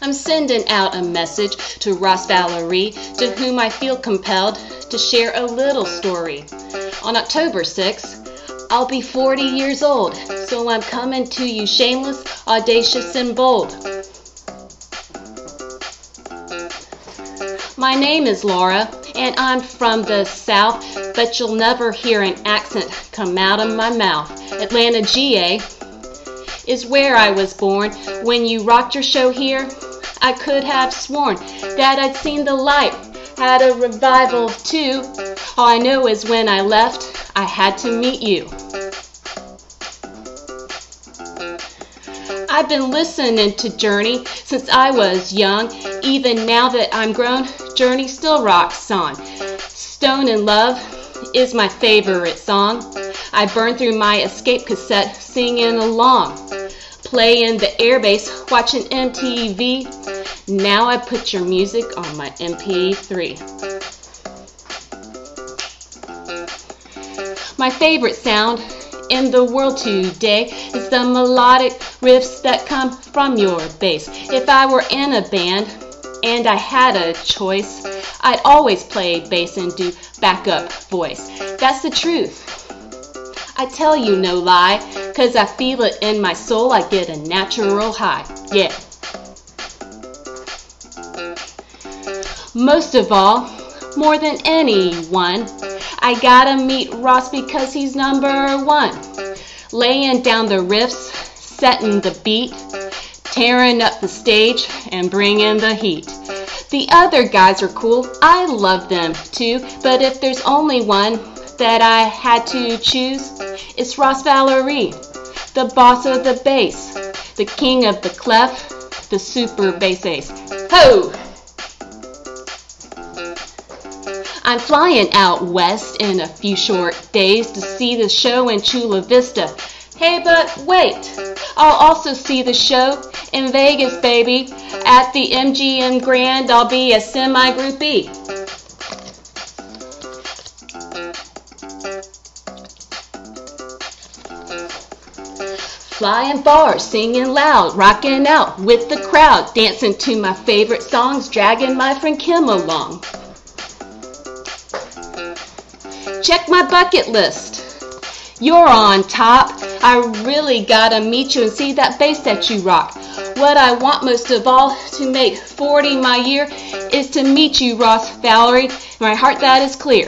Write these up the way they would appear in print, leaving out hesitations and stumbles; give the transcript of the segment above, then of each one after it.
I'm sending out a message to Ross Valory, to whom I feel compelled to share a little story. On October 6th, I'll be 40 years old, so I'm coming to you shameless, audacious, and bold. My name is Laura, and I'm from the South, but you'll never hear an accent come out of my mouth. Atlanta, GA is where I was born. When you rocked your show here, I could have sworn that I'd seen the light, had a revival too. All I know is when I left, I had to meet you. I've been listening to Journey since I was young. Even now that I'm grown, Journey still rocks on. Stone in Love is my favorite song. I burn through my Escape cassette singing along. Playing the airbase, watching MTV. Now I put your music on my MP3. My favorite sound in the world today is the melodic riffs that come from your bass. If I were in a band and I had a choice, I'd always play bass and do backup voice. That's the truth. I tell you no lie, 'cause I feel it in my soul. I get a natural high. Yeah. Most of all, more than anyone, I gotta meet Ross because he's number one. Laying down the riffs, setting the beat, tearing up the stage and bringing the heat. The other guys are cool, I love them too, but if there's only one that I had to choose, it's Ross Valory, the boss of the bass, the king of the clef, the super bass ace. Ho! I'm flying out west in a few short days to see the show in Chula Vista. Hey, but wait, I'll also see the show in Vegas, baby. At the MGM Grand, I'll be a semi-groupie. Flying far, singing loud, rocking out with the crowd, dancing to my favorite songs, dragging my friend Kim along. Check my bucket list. You're on top. I really gotta meet you and see that bass that you rock. What I want most of all to make 40 my year is to meet you, Ross Valory. In my heart that is clear.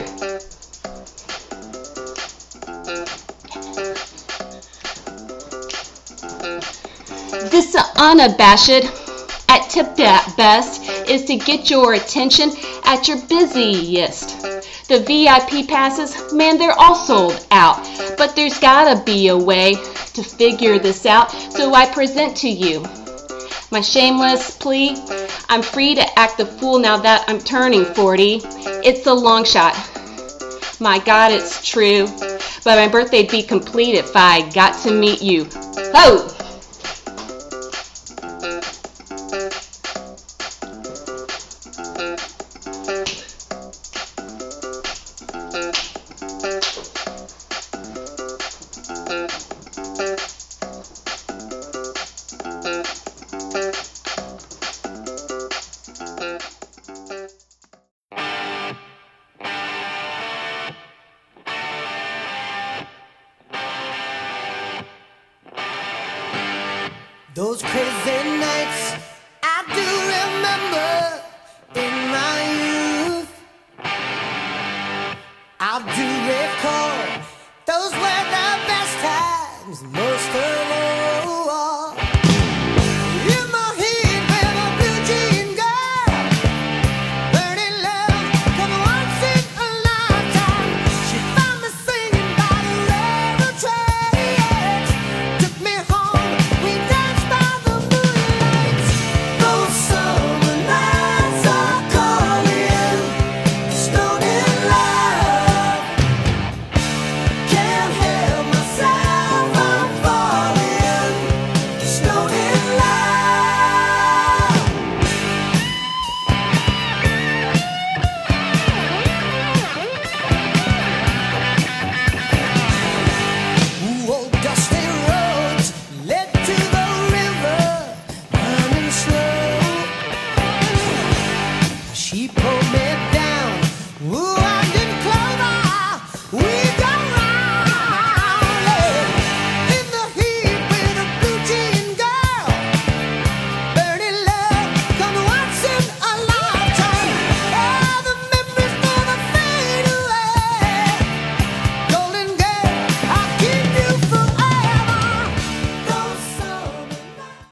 This unabashed, at tipped at best, is to get your attention at your busiest. The VIP passes, man, they're all sold out. But there's gotta be a way to figure this out, so I present to you my shameless plea. I'm free to act the fool now that I'm turning 40. It's a long shot. My God, it's true. But my birthday'd be complete if I got to meet you. Ho! Those crazy nights I do remember in my youth. I do recall those were the best times.